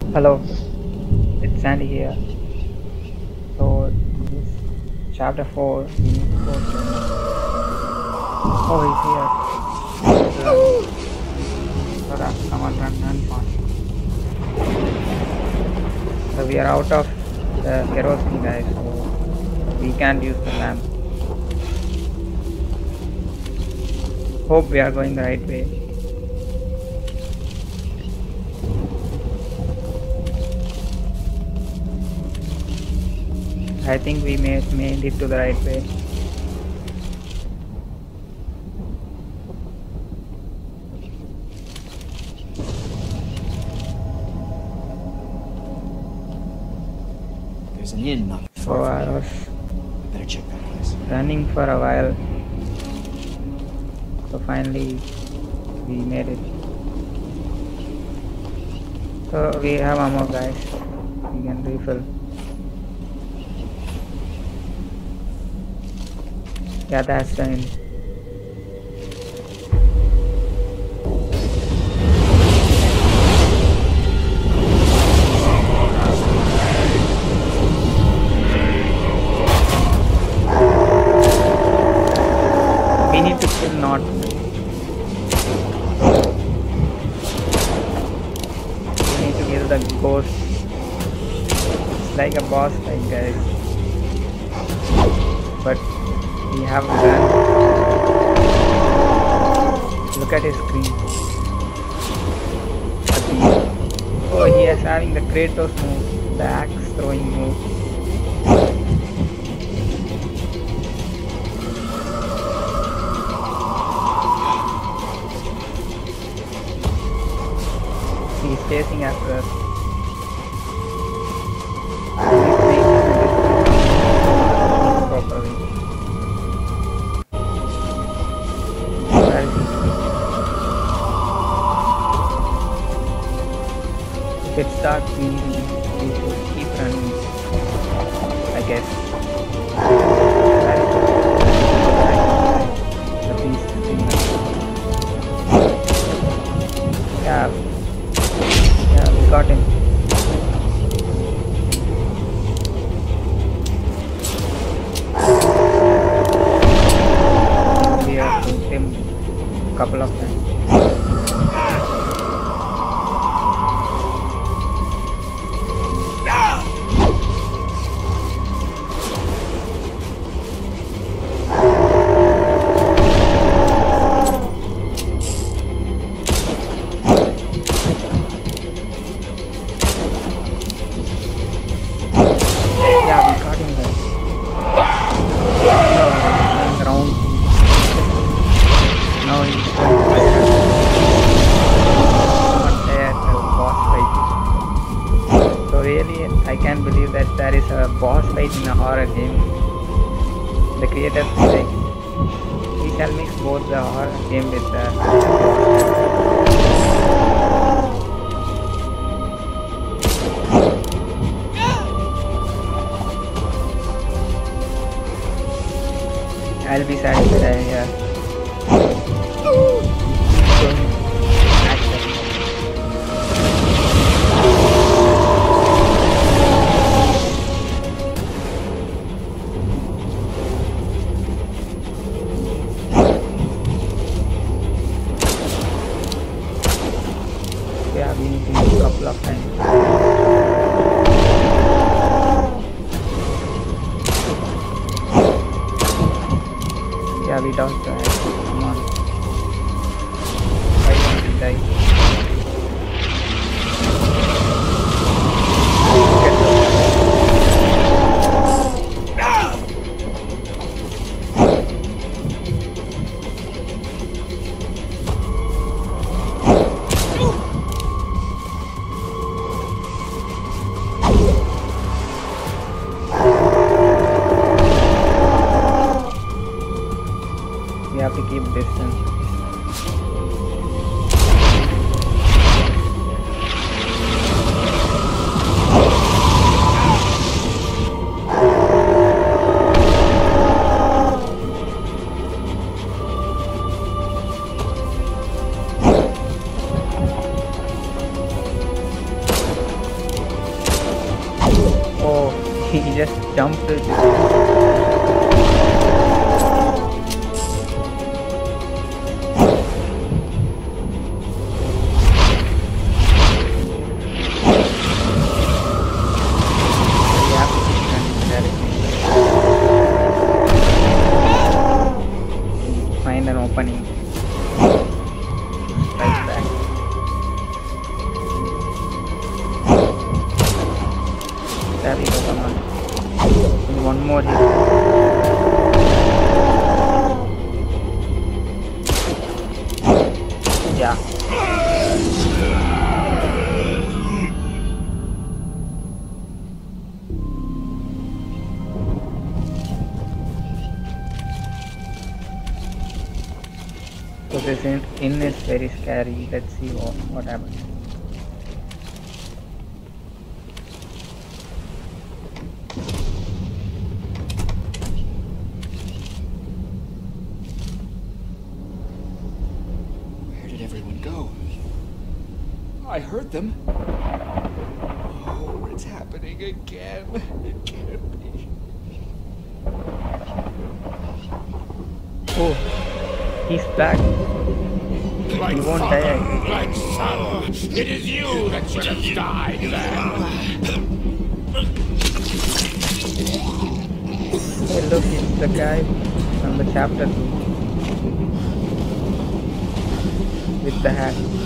Hello, it's Sandy here. So, this chapter 4, we need to go to. Oh, he's here. Sora, come on, run fast. So, we are out of the kerosene, guys, so we can't use the lamp. Hope we are going the right way. I think we made it to the right way. There's an inn not So far I from was here. I better check that place. running for a while. So finally we made it. So we have ammo, guys. We can refill. Yeah, that's the end. We need to kill Not. We need to kill the ghost. It's like a boss fight, guys. But we have a gun. Look at his screen. Oh, he is having the Kratos move, the axe throwing move. He's chasing after us. He's making this properly. Where is he? If it's dark, we should keep running, I guess. Where is he? The beast thing. Yeah, we got him. We have hit him a couple of times. Yeah, we got him there. Going around. Now he's not there, the boss fight. So really, I can't believe that there is a boss fight in a horror game. The creators like, we shall mix both the horror game with the I'll be satisfied here. Yeah, we need to use a couple of times. Yeah, we don't die. Come on. Why don't we die? We have to keep He just jumped to this. Find an opening. Right back. There we go, come on. And one more here. Yeah. So this inn is very scary. Let's see what happens. Where did everyone go? I heard them. Oh, it's happening again. It can't be. Oh, he's back. Like He won't father, die. like son, it is you that should have died then. Hey, look, it's the guy from the chapter 2 with the hat.